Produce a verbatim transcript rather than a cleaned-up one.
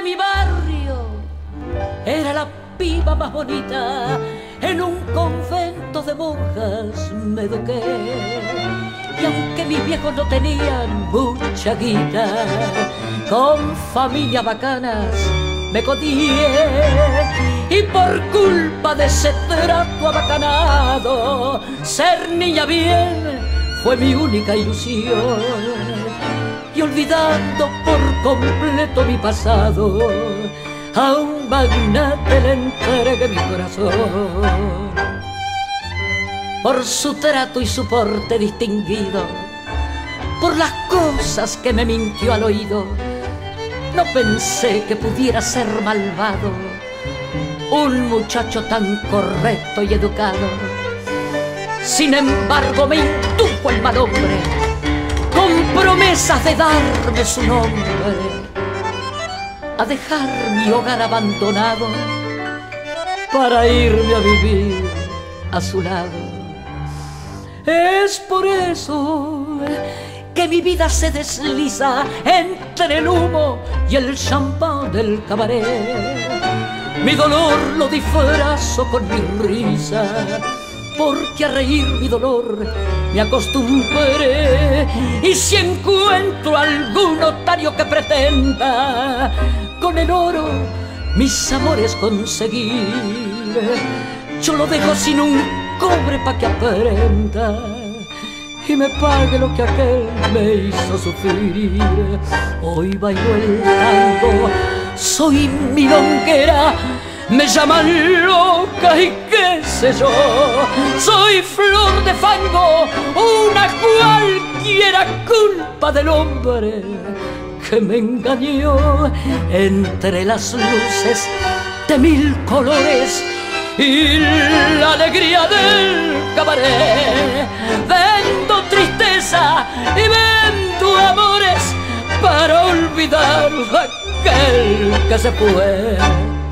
mi barrio era la piba más bonita. En un convento de monjas me eduqué, y aunque mis viejos no tenían mucha guita, con familias bacanas me codié. Y por culpa de ese trato abacanado, ser niña bien fue mi única ilusión. Y olvidando por completo mi pasado, a un magnate le entregué mi corazón. Por su trato y su porte distinguido, por las cosas que me mintió al oído, no pensé que pudiera ser malvado un muchacho tan correcto y educado. Sin embargo me indujo el mal hombre, con promesas de darme su nombre, a dejar mi hogar abandonado para irme a vivir a su lado. Es por eso que mi vida se desliza entre el humo y el champán del cabaret. Mi dolor lo disfrazo con mi risa, porque a reír mi dolor me acostumbré. Y si encuentro algún notario que pretenda con el oro mis amores conseguir, yo lo dejo sin un cobre pa' que aprenda y me pague lo que aquel me hizo sufrir. Hoy bailo el tango, soy milonguera, me llaman loca y qué sé yo. Soy flor de fango, una cualquiera, culpa del hombre que me engañó. Entre las luces de mil colores y la alegría del cabaret, vendo tristeza y vendo amores para olvidar aquel que se fue.